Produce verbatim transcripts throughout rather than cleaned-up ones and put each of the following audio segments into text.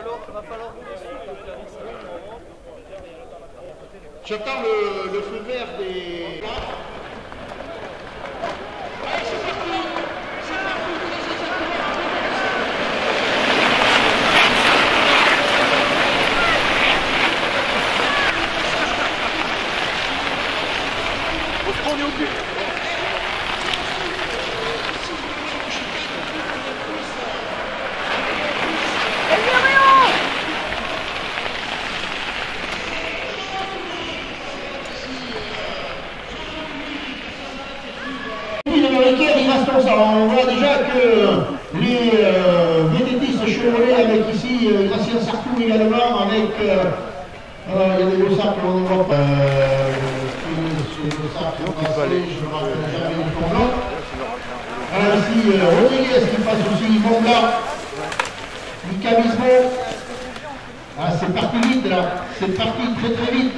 J'attends le, le feu vert des... Allez, c'est parti. C'est parti, très exactement. On se prend au but. On voit déjà que les euh, vététistes chevronnés avec ici euh, Gracien Sartou également, avec euh, euh, il y a des dossards que l'on ne voit pas. Euh, les dossards qui ont passé, je ne me rappelle jamais du fond blanc. Voilà ici euh, Rodriguez qui passe aussi, Montblanc, Mika Bismo. Ah, c'est parti vite là, c'est parti très très vite.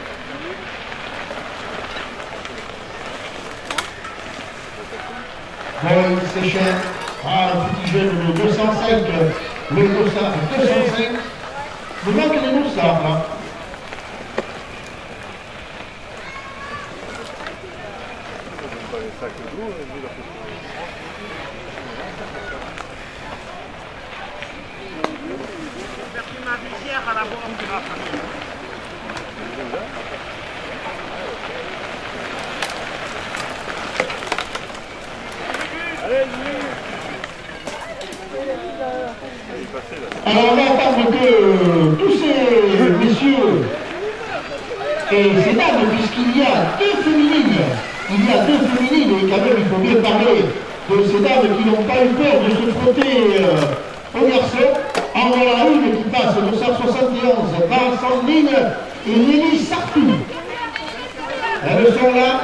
Bon, c'est cher. Ah, le petit jeune, le deux cent cinq, le dossard deux cent cinq. Il manque des dossards, là. Ma visière à la banque. Alors on va attendre que tous ces messieurs et ces dames, puisqu'il y a deux féminines, il y a deux féminines, et quand même il faut bien parler de ces dames qui n'ont pas eu peur de se frotter euh, aux garçons. En voilà une qui passe au cent soixante et onze, Val Sandrine et Nelly Sartou. Elles sont là.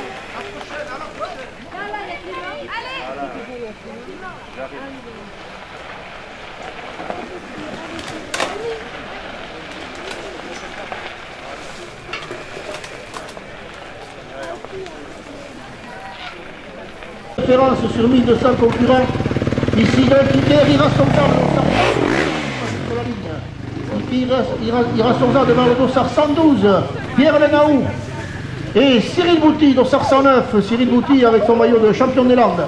Référence sur mille deux cents concurrents. Ici donc Iker ira son temps sur la ligne. Iker ira son temps devant le dossard cent douze, Pierre Lenaou. Et Cyril Bouty, dossard cent neuf, Cyril Bouty avec son maillot de champion des Landes.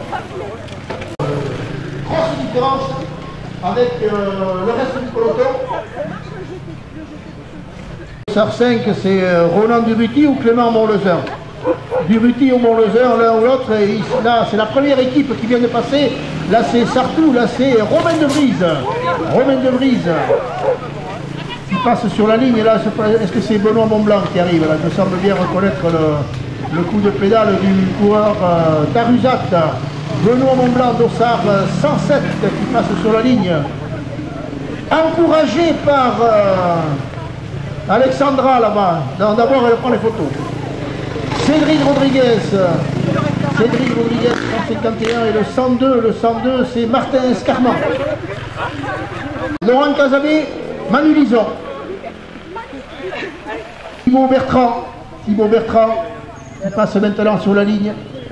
Grosse différence avec euh, le reste du peloton. Dossard cinq, c'est euh, Roland Dubuty ou Clément Montlezun. Dubuty ou Montlezun, l'un ou l'autre, et là c'est la première équipe qui vient de passer. Là c'est Sartou, là c'est Romain de Vries. Romain de Vries qui passe sur la ligne. Et là, est-ce que c'est Benoît Montblanc qui arrive? Là, je semble bien reconnaître le, le coup de pédale du coureur euh, Daruzat. Benoît Montblanc, dossard cent sept qui passe sur la ligne. Encouragé par euh, Alexandra là-bas. D'abord elle prend les photos. Cédric Rodriguez, Cédric Rodriguez cent cinquante et un et le cent deux, le cent deux c'est Martin Escarment. Laurent Casabé, Manu Lison. Thibaut Bertrand, Thibaut Bertrand, qui passe maintenant sur la ligne.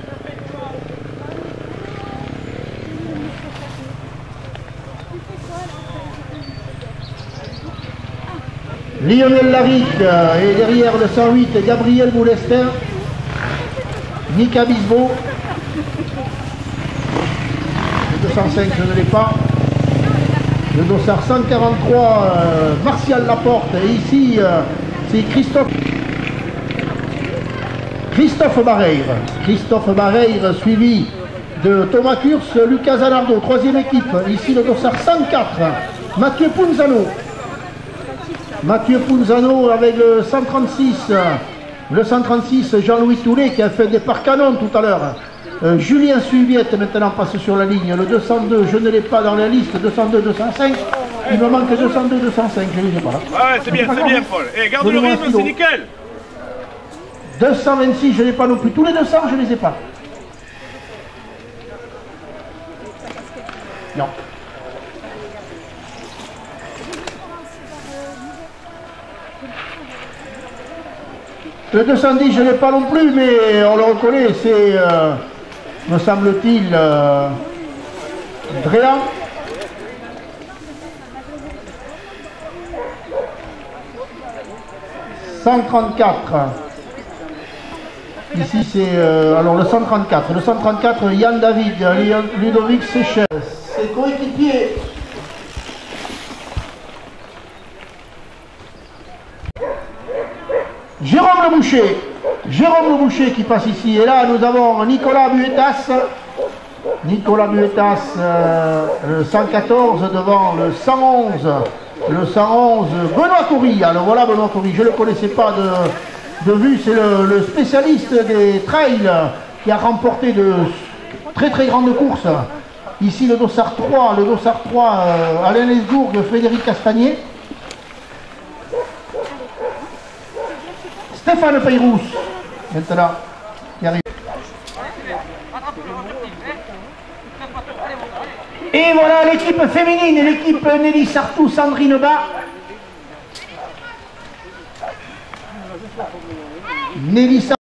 Lionel Laric et derrière le cent huit, Gabriel Moulestin. Mika Bismo. Le deux cent cinq, je ne l'ai pas. Le dossard cent quarante-trois, euh, Martial Laporte. Et ici, euh, c'est Christophe. Christophe Barreire. Christophe Barreire, suivi de Thomas Kurz, Lucas Zanardo, troisième équipe. Ici, le dossard cent quatre, Mathieu Punzano. Mathieu Punzano avec le cent trente-six. Le cent trente-six, Jean-Louis Toulet qui a fait des départ canon tout à l'heure. Euh, Julien Suviette maintenant passe sur la ligne. Le deux cent deux, je ne l'ai pas dans la liste. deux cent deux, deux cent cinq. Il me manque deux cent deux, deux cent cinq. Je ne les ai pas là. Ouais, c'est bien, c'est bien, Paul. Et garde le rythme, c'est nickel. deux cent vingt-six, je ne l'ai pas non plus. Tous les deux cents, je ne les ai pas. Non. Le deux cent dix, je ne l'ai pas non plus, mais on le reconnaît, c'est, euh, me semble-t-il, euh, Dréan. cent trente-quatre. Ici c'est euh, alors le cent trente-quatre. Le cent trente-quatre, Yann David, Ludovic Seychelles. Ses coéquipiers. Jérôme Le Boucher. Jérôme Le Boucher qui passe ici. Et là nous avons Nicolas Buetas. Nicolas Buetas, euh, le cent quatorze devant le cent onze. Le cent onze, Benoît Coury. Alors voilà Benoît Coury, je ne le connaissais pas de, de vue, c'est le, le spécialiste des trails qui a remporté de très très grandes courses. Ici le Dossard trois, le Dossard trois, euh, Alain Lesbourg, Frédéric Castagnier. Stéphane Peyrousse, maintenant, qui arrive. Et voilà l'équipe féminine, l'équipe Nelly Sartou, Sandrine Bas. Nelly Sartou.